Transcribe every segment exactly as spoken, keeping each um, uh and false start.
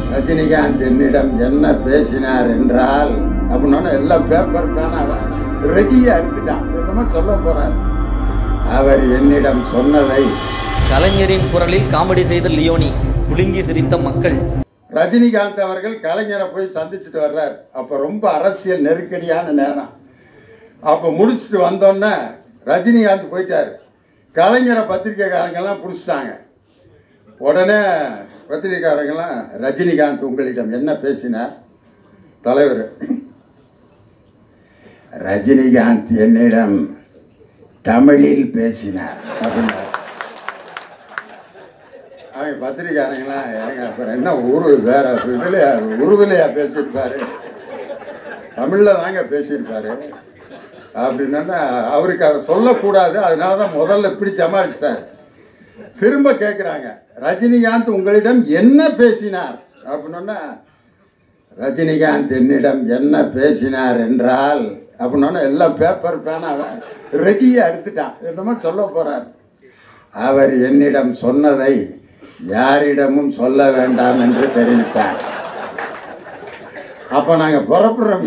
ரஜினிகாந்த் என்னிடம் என்ன பேசினார் என்றால் அப்படின்னா எல்லாம் பேப்பர் பேனா ரெடியா எடுத்துட்டான். என்னமோ சொல்ல போறார். அவர் என்னிடம் சொன்னதை கலைஞரின் குரலில் காமெடி செய்த லியோனி, குலுங்கி சிரித்த மக்கள். ரஜினிகாந்த் அவர்கள் கலைஞரை போய் சந்திச்சுட்டு வர்றார். அப்ப ரொம்ப அரசியல் நெருக்கடியான நேரம். அப்ப முடிச்சுட்டு வந்தோன்னே ரஜினிகாந்த் போயிட்டாரு. கலைஞரை பத்திரிகைக்காரங்கெல்லாம் பிடிச்சிட்டாங்க. உடனே பத்திரிகைக்காரங்கெல்லாம் ரஜினிகாந்த் உங்களிடம் என்ன பேசினார்? தலைவர், ரஜினிகாந்த் என்னிடம் தமிழில் பேசினார் அப்படின்னார். அவங்க பத்திரிக்காரங்களாம் ஏங்க அப்புறம் என்ன ஊரு வேற இதுல உருதுலையா பேசியிருப்பாரு, தமிழ்ல தாங்க பேசியிருப்பாரு அப்படின்னா அவருக்கு அதை சொல்லக்கூடாது. அதனாலதான் முதல்ல இப்படி சமாளிச்சிட்டாரு. திரும்ப கேட்கிறாங்க, ரஜினிகாந்த் உங்களிடம் என்ன பேசினார் அப்படின்னா, ரஜினிகாந்த் என்னிடம் என்ன பேசினார் என்றால் அப்படின்னா எல்லாம் பேப்பர் பேனா ரெடியா எடுத்துட்டான். என்னமோ சொல்ல போறார். அவர் என்னிடம் சொன்னதை யாரிடமும் சொல்ல வேண்டாம் என்று தெரிவித்தார். அப்ப நாங்க புறப்படுறோம்.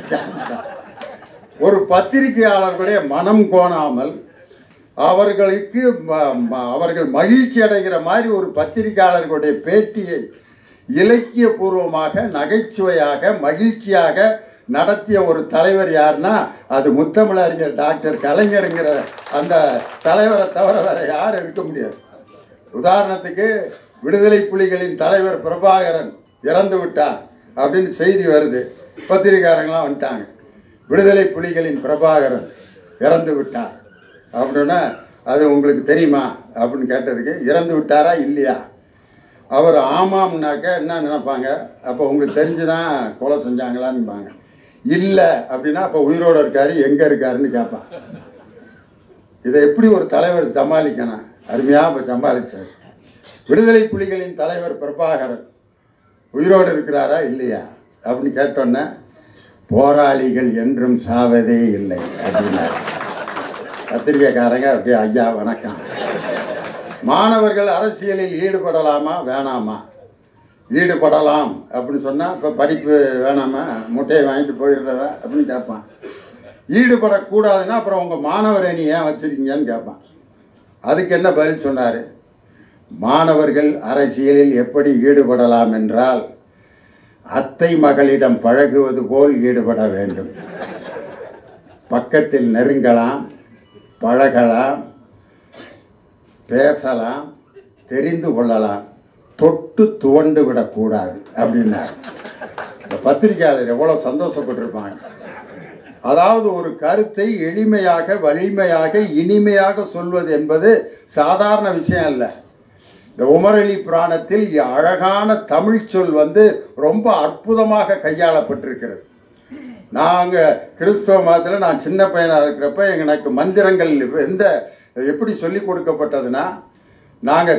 ஒரு பத்திரிகையாளர்களுடைய மனம் கோணாமல் அவர்களுக்கு அவர்கள் மகிழ்ச்சி அடைகிற மாதிரி ஒரு பத்திரிகையாளர்களுடைய பேட்டியை இலக்கிய பூர்வமாக நகைச்சுவையாக மகிழ்ச்சியாக நடத்திய ஒரு தலைவர் யாருன்னா அது முத்தமிழறிஞர் டாக்டர் கலைஞருங்கிற அந்த தலைவரை தவிர வேற யாரும் இருக்க முடியாது. உதாரணத்துக்கு விடுதலை புலிகளின் தலைவர் பிரபாகரன் இறந்து விட்டார் அப்படின்னு செய்தி வருது. பத்திரிகாரங்களாம் வந்துட்டாங்க, விடுதலை புலிகளின் பிரபாகரன் இறந்து விட்டார் அப்படின்னா அது உங்களுக்கு தெரியுமா அப்படின்னு கேட்டதுக்கு, இறந்து விட்டாரா இல்லையா? அவர் ஆமாம்னாக்க என்ன நினைப்பாங்க? அப்போ உங்களுக்கு தெரிஞ்சுதான் கொலை செஞ்சாங்களான்னுபாங்க. இல்லை அப்படின்னா அப்போ உயிரோடு இருக்காரு, எங்க இருக்காருன்னு கேட்பான். இதை எப்படி ஒரு தலைவர் சமாளிக்கணும்? அருமையா இப்போ சமாளிச்சார். விடுதலை புலிகளின் தலைவர் பிரபாகரன் உயிரோடு இருக்கிறாரா இல்லையா அப்படின்னு கேட்டோன்னே, போராளிகள் என்றும் சாவதே இல்லை அப்படின்னாரு. பத்திரிகைக்காரங்க அப்படியே, ஐயா வணக்கம். மாணவர்கள் அரசியலில் ஈடுபடலாமா வேணாமா? ஈடுபடலாம் அப்படின்னு சொன்னா இப்ப படிப்பு வேணாமா, முட்டையை வாங்கிட்டு போயிடுறதா அப்படின்னு கேட்பான். ஈடுபடக்கூடாதுன்னா அப்புறம் உங்க மாணவர் அணி ஏன் வச்சிருக்கீங்கன்னு கேட்பான். அதுக்கு என்ன பதில் சொன்னாரு? மாணவர்கள் அரசியலில் எப்படி ஈடுபடலாம் என்றால் அத்தை மகளிடம் பழகுவது போல் ஈடுபட வேண்டும். பக்கத்தில் நெருங்கலாம், பழகலாம், பேசலாம், தெரிந்து கொள்ளலாம், தொட்டு துவண்டு விடக்கூடாது அப்படின்னார். இந்த பத்திரிகையாளர் எவ்வளவு சந்தோஷப்பட்டிருப்பாங்க. அதாவது ஒரு கருத்தை எளிமையாக வலிமையாக இனிமையாக சொல்வது என்பது சாதாரண விஷயம் அல்ல. இந்த உமரலி புராணத்தில் அழகான தமிழ் சொல் வந்து ரொம்ப அற்புதமாக கையாளப்பட்டிருக்கிறது. நாங்க கிறிஸ்தவ மதத்துல நான் சின்ன பையனா இருக்கிறப்ப எனக்கு மந்திரங்கள் எந்த எப்படி சொல்லி கொடுக்கப்பட்டதுன்னா, நாங்க